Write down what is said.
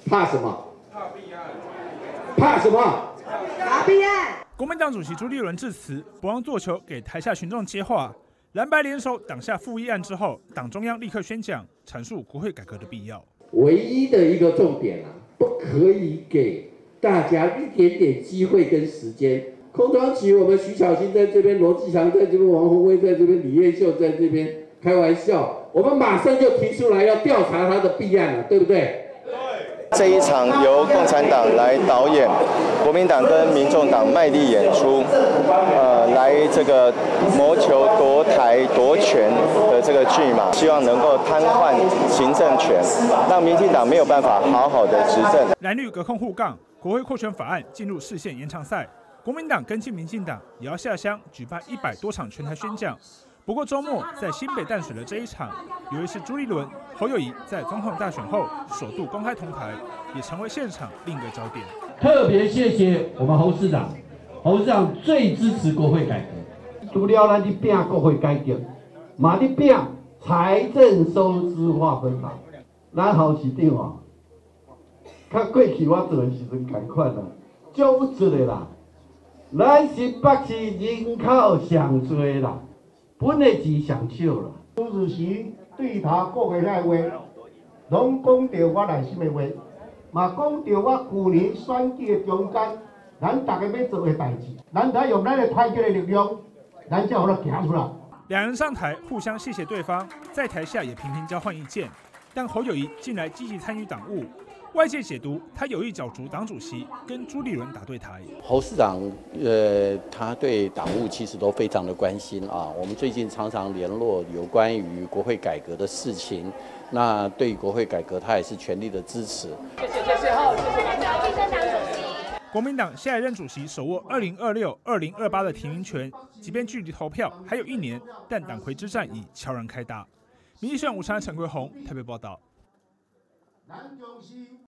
怕什么？怕什么？ 怕弊案。 国民党主席朱立伦致辞，不忘做球给台下群众接话。蓝白联手挡下负议案之后，党中央立刻宣讲，阐述国会改革的必要。 唯一的一个重点不可以给大家一点点机会跟时间。空窗期，我们徐巧芯在这边，罗志祥在这边，王宏威在这边，李彦秀在这边，开玩笑，我们马上就提出来要调查他的弊案了，对不对？ 这一场由共产党来导演，国民党跟民众党卖力演出，来这个谋求夺台夺权的这个剧码，希望能够瘫痪行政权，让民进党没有办法好好的执政。 蓝绿隔空互杠，国会扩权法案进入释宪延长赛，国民党跟进民进党也要下乡举办100多场全台宣讲。不过周末在新北淡水的这一场，由于是朱立伦、侯友宜在总统大选后首度公开同台，也成为现场另一个焦点。 特别谢谢我们侯市长，侯市长最支持国会改革，除了咱伫拼国会改革，嘛伫拼财政收支划分法。咱侯市长哦，较过去我做的时阵同款啦，足有出的啦。咱是北市人口上多啦。本的钱上少啦。 朱主席对他国会内话，拢讲到我内心的话，嘛讲到我去年选举的中间，咱大家要做的代志，咱得用咱的团结的力量，咱才有它行出来。 两人上台互相谢谢对方，在台下也频频交换意见，但侯友宜近来积极参与党务。外界解读他有意角逐党主席，跟朱立伦打对台。 侯市长，他对党务其实都非常的关心啊。我们最近常常联络有关于国会改革的事情，那对于国会改革，他也是全力的支持。 谢谢国民党下一任主席手握2026、2028的提名权，即便距离投票还有1年，但党魁之战已悄然开打。民意选吴昌、陈桂宏台北报道。